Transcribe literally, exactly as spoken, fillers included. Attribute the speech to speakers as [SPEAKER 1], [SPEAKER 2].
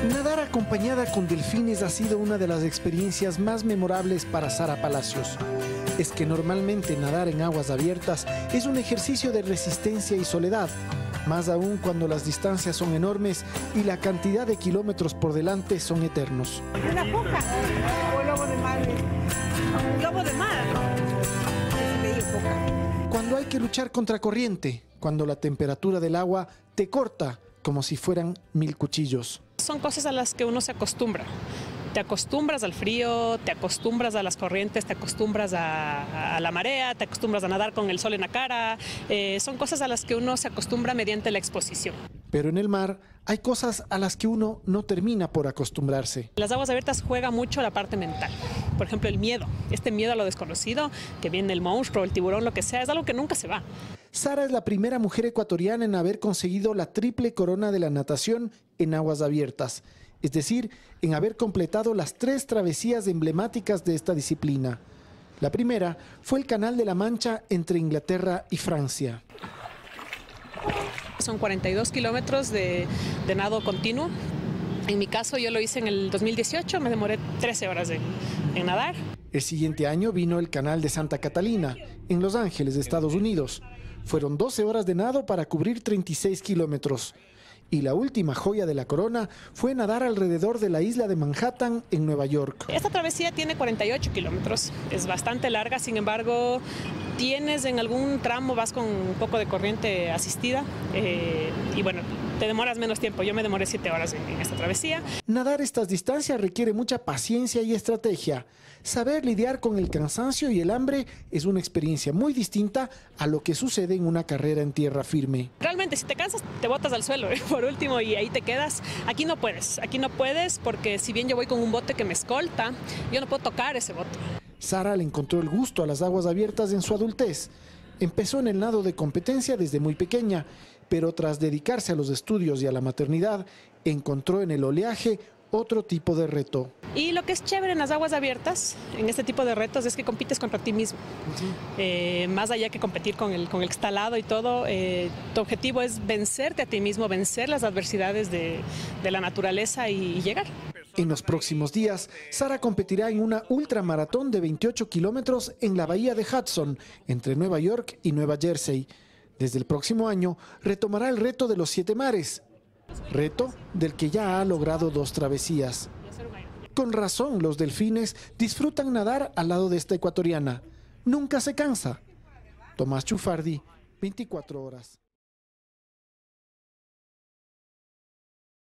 [SPEAKER 1] Nadar acompañada con delfines ha sido una de las experiencias más memorables para Sara Palacios. Es que normalmente nadar en aguas abiertas es un ejercicio de resistencia y soledad, más aún cuando las distancias son enormes y la cantidad de kilómetros por delante son eternos.
[SPEAKER 2] ¿Una foca o lobo de mar? Lobo de mar. Es medio foca.
[SPEAKER 1] Cuando hay que luchar contra corriente, cuando la temperatura del agua te corta como si fueran mil cuchillos.
[SPEAKER 3] Son cosas a las que uno se acostumbra. Te acostumbras al frío, te acostumbras a las corrientes, te acostumbras a, a la marea, te acostumbras a nadar con el sol en la cara. Eh, son cosas a las que uno se acostumbra mediante la exposición.
[SPEAKER 1] Pero en el mar hay cosas a las que uno no termina por acostumbrarse.
[SPEAKER 3] Las aguas abiertas juega mucho la parte mental. Por ejemplo, el miedo. Este miedo a lo desconocido, que viene el monstruo, el tiburón, lo que sea, es algo que nunca se va.
[SPEAKER 1] Sara es la primera mujer ecuatoriana en haber conseguido la triple corona de la natación en aguas abiertas. Es decir, en haber completado las tres travesías emblemáticas de esta disciplina. La primera fue el Canal de la Mancha entre Inglaterra y Francia.
[SPEAKER 3] Son cuarenta y dos kilómetros de, de nado continuo. En mi caso yo lo hice en el dos mil dieciocho, me demoré trece horas en, en nadar.
[SPEAKER 1] El siguiente año vino el Canal de Santa Catalina, en Los Ángeles, Estados Unidos. Fueron doce horas de nado para cubrir treinta y seis kilómetros. Y la última joya de la corona fue nadar alrededor de la isla de Manhattan en Nueva York.
[SPEAKER 3] Esta travesía tiene cuarenta y ocho kilómetros, es bastante larga, sin embargo, tienes en algún tramo, vas con un poco de corriente asistida eh, y bueno, te demoras menos tiempo. Yo me demoré siete horas en, en esta travesía.
[SPEAKER 1] Nadar estas distancias requiere mucha paciencia y estrategia. Saber lidiar con el cansancio y el hambre es una experiencia muy distinta a lo que sucede en una carrera en tierra firme.
[SPEAKER 3] Realmente, si te cansas, te botas al suelo, ¿eh? Por último, y ahí te quedas. Aquí no puedes, aquí no puedes porque si bien yo voy con un bote que me escolta, yo no puedo tocar ese bote.
[SPEAKER 1] Sara le encontró el gusto a las aguas abiertas en su adultez. Empezó en el nado de competencia desde muy pequeña, pero tras dedicarse a los estudios y a la maternidad, encontró en el oleaje otro tipo de reto.
[SPEAKER 3] Y lo que es chévere en las aguas abiertas, en este tipo de retos, es que compites contra ti mismo. Uh-huh. eh, más allá que competir con el, con el que está al lado y todo, eh, tu objetivo es vencerte a ti mismo, vencer las adversidades de, de la naturaleza y, y llegar.
[SPEAKER 1] En los próximos días, Sara competirá en una ultramaratón de veintiocho kilómetros en la bahía de Hudson, entre Nueva York y Nueva Jersey. Desde el próximo año retomará el reto de los siete mares, reto del que ya ha logrado dos travesías. Con razón, los delfines disfrutan nadar al lado de esta ecuatoriana. Nunca se cansa. Tomás Chufardi, veinticuatro horas.